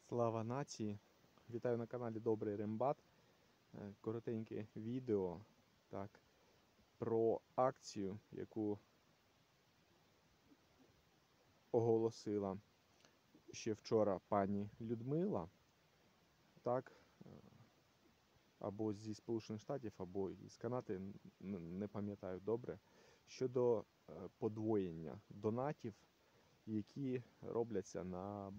Слава нації! Вітаю на каналі Добрий Рембат. Коротеньке відео про акцію, яку оголосила ще вчора пані Людмила, або зі Сполучених Штатів, або із Канади, не пам'ятаю добре, щодо подвоєння донатів, які робляться на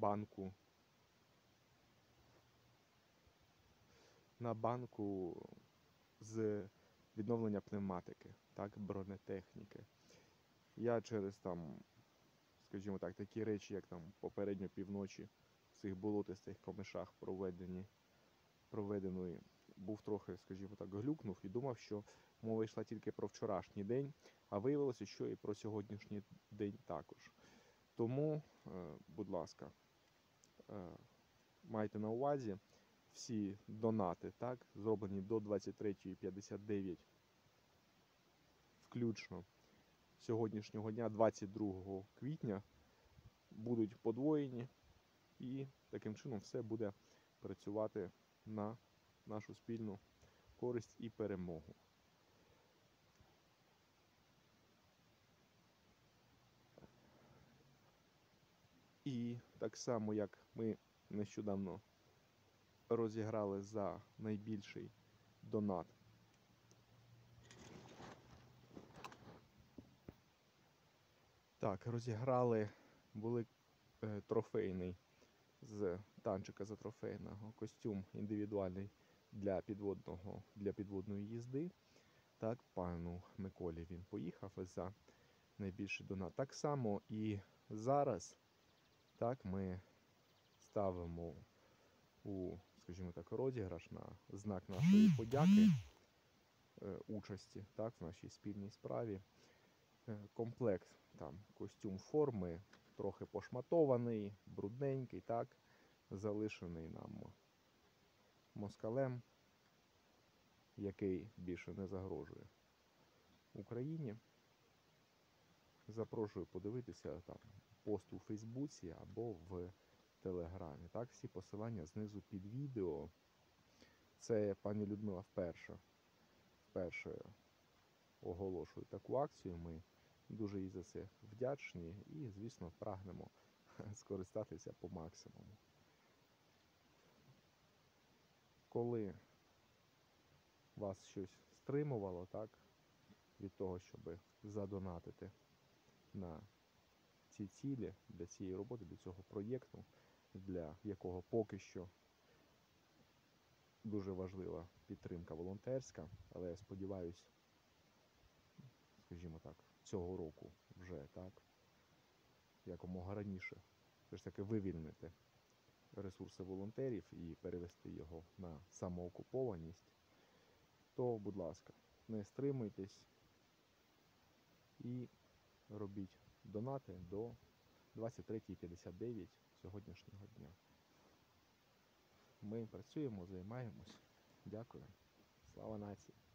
банку з відновлення пневматики, бронетехніки. Я через скажімо так, такі речі, як попередньо півночі в цих болотистих комишах проведеної, був трохи, скажімо так, глюкнув і думав, що мова йшла тільки про вчорашній день, а виявилося, що і про сьогоднішній день також. Тому, будь ласка, майте на увазі, всі донати, зроблені до 23:59 включно сьогоднішнього дня, 22 квітня, будуть подвоєні, і таким чином все буде працювати на нашу спільну користь і перемогу. І так само, як ми нещодавно розіграли за найбільший донат розіграли трофейний з танчика за трофейного костюм індивідуальний для підводної їзди. Пану Миколі він поїхав за найбільший донат. Так само і зараз ми ставимо у, скажімо так, розіграш на знак нашої подяки участі в нашій спільній справі. Комплект, костюм форми, трохи пошматований, брудненький, залишений нам москалем, який більше не загрожує Україні. Запрошую подивитися пост у Фейсбуці або в Телеграмі. Всі посилання знизу під відео. Це пані Людмила вперше оголошує таку акцію. Ми дуже їй за це вдячні і, звісно, прагнемо скористатися по максимуму. Коли вас щось стримувало, від того, щоб задонатити на ці цілі, для цієї роботи, для цього проєкту, для якого поки що дуже важлива підтримка волонтерська, але я сподіваюся, скажімо так, цього року вже якомога раніше все ж таки вивільнити ресурси волонтерів і перевести його на самоокупованість, то, будь ласка, не стримуйтесь і робіть донати до 23:59 сьогоднішнього дня. Ми працюємо, займаємось. Дякую. Слава нації!